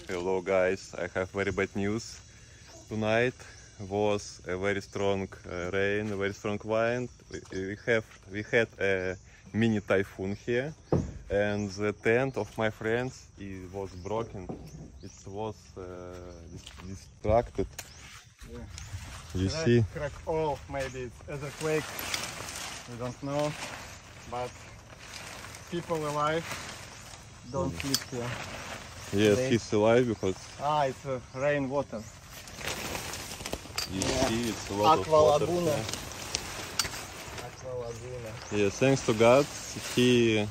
Hello guys, I have very bad news. Tonight was a very strong rain, a very strong wind. We had a mini typhoon here, and the tent of my friends was broken. It was distracted. Yeah. You see? Crack all, maybe it's earthquake. We don't know, but people alive don't sleep here. Yes, Today. he's alive because It's rainwater. you see it's a lot of Aqua water. Laguna. here. Aqua Laguna. Yeah, thanks to God, he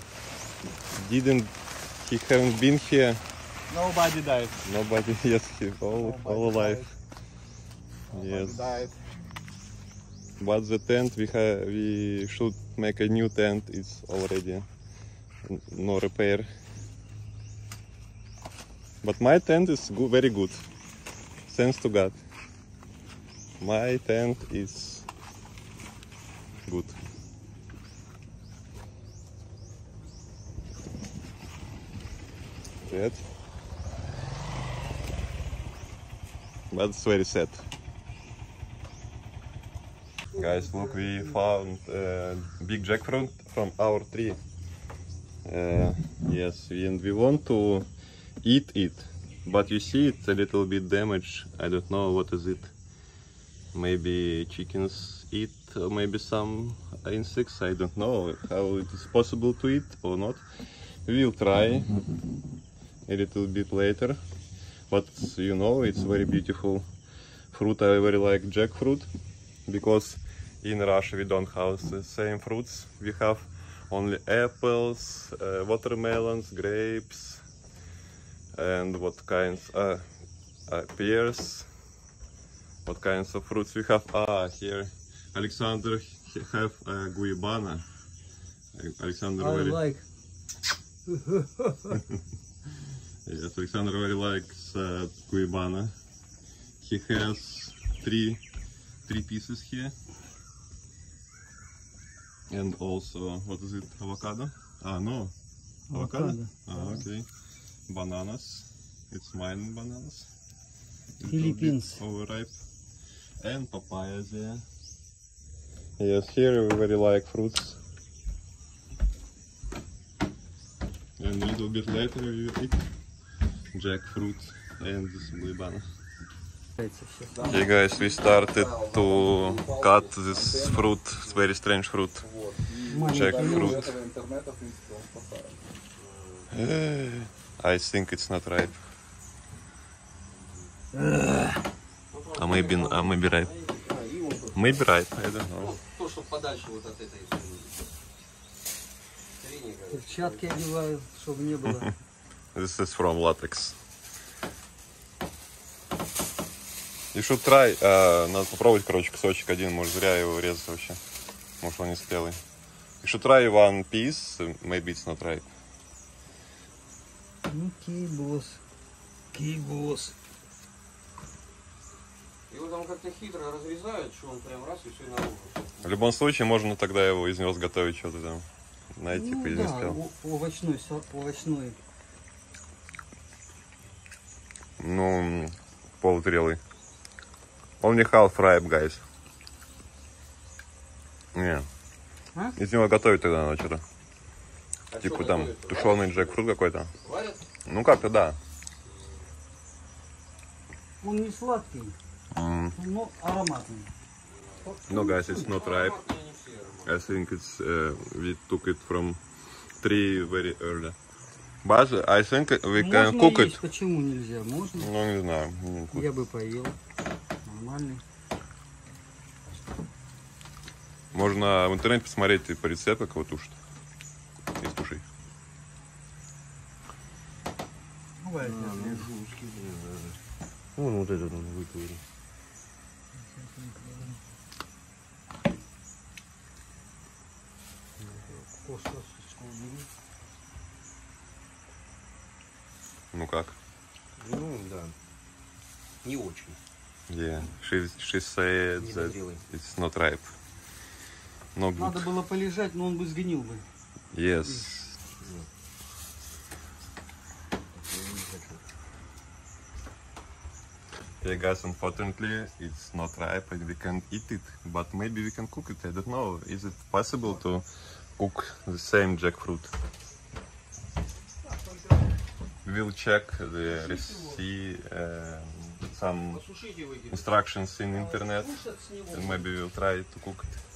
haven't been here. Nobody died. Nobody, yes, he all alive. Nobody Yes. died. But the tent we should make a new tent. It's already no repair. But my tent is very good. Thanks to God. My tent is good. That. But it's very sad. Guys, look, we found big jackfruit from our tree. Yes, and we want to eat it, but you see it's a little bit damaged. I don't know what is it. Maybe chickens eat, or maybe some insects. I don't know how it is possible to eat or not. We will try a little bit later. But you know, it's very beautiful fruit. I very like jackfruit because in Russia we don't have the same fruits. We have only apples, watermelons, grapes, and what kinds pears. What kinds of fruits we have? Here Alexander have guayabana. Alexander like. Yes, Alexander very likes guayabana. He has three pieces here. And also, what is it? Avocado? No. Avocado? Okay. Bananas. It's mine bananas. Philippines. Overripe. And papayas there. Yes, here we very like fruits. And a little bit later we eat jackfruit and this guayabana. Okay guys, we started to cut this fruit, it's very strange fruit, jackfruit. I think it's not ripe. Maybe ripe. Maybe ripe, I don't know. Перчатки одеваю, чтобы не было. This is from latex. You should try. Надо попробовать, короче, кусочек один. Может, зря его резать вообще. Может, он не спелый. You should try one piece. Maybe it's not right. Окей, босс. Окей, босс. Его там как-то хитро разрезают, что он прям раз и все наружу. В любом случае, можно тогда его из него сготовить что-то там. Знаете, типа, не спел. Овощной. Ну, полутрелый. Only half ripe, guys. Не. А? Из него готовить тогда надо что-то. А Типа что там готовят? тушеный джекфрут какой-то. Варят? Ну как-то да. Он не сладкий, но ароматный. No guys, it's not ripe. Ароматные не все. I think it's we took it from tree very early. But I think we can Можно cook есть, it. почему нельзя? Можно. Ну не знаю. Я бы поел. Нормальный. Можно в интернете посмотреть по рецепту, как его тушат. И скушай. Вон вот этот он выковырил. Ну как? Ну да. Не очень. Yeah, she said that it's not ripe. No good. Надо было полежать, но он бы сгнил бы. Yes. Okay, guys, unfortunately, it's not ripe and we can't eat it, but maybe we can cook it. I don't know. Is it possible to cook the same jackfruit? We will check the recipe, some Посушите его, Игорь. instructions in internet, and maybe we'll try to cook it.